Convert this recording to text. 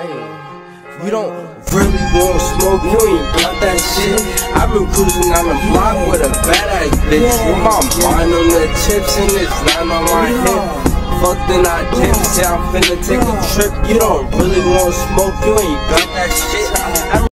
You don't really want smoke, you ain't got that shit. I've been cruising down the block with a badass bitch. With my mind on the chips and this line on my hip. Fuck then I dip, say I'm finna take a trip. You don't really want smoke, you ain't got that shit.